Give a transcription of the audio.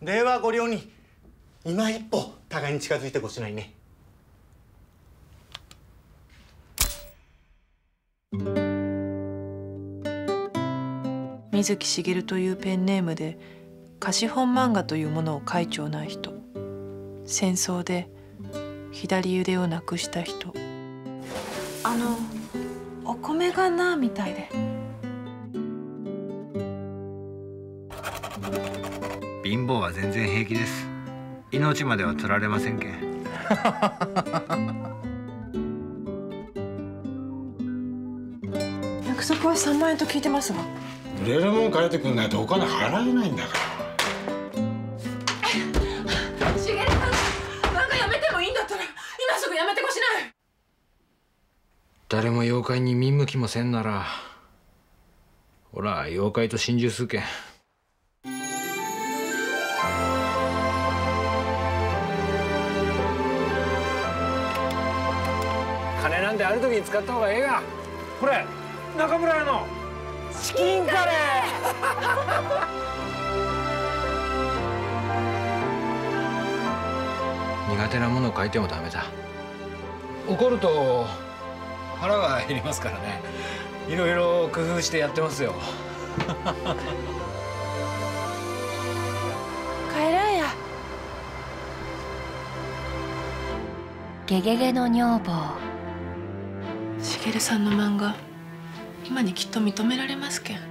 ではご両人、今一歩互いに近づいてごしないね。 水木しげるというペンネームで貸本漫画というものを書いちょうない人、戦争で左腕をなくした人、お米がなみたいで。 貧乏は全然平気です。命までは取られませんけん。 約束は3万円と聞いてますが。 売れるもん変えてくんないとお金払えないんだから。 しげるさん、なんかやめてもいいんだったら今すぐやめてほしない。 誰も妖怪に見向きもせんなら、ほら妖怪と心中するけん。金なんてある時に使った方がええが。これ中村屋のチキンカレー。苦手なものを書いてもダメだ。怒ると腹が減りますからね。いろいろ工夫してやってますよ。 帰らんや。 ゲゲゲの女房。 しげるさんの漫画、今にきっと認められますけん。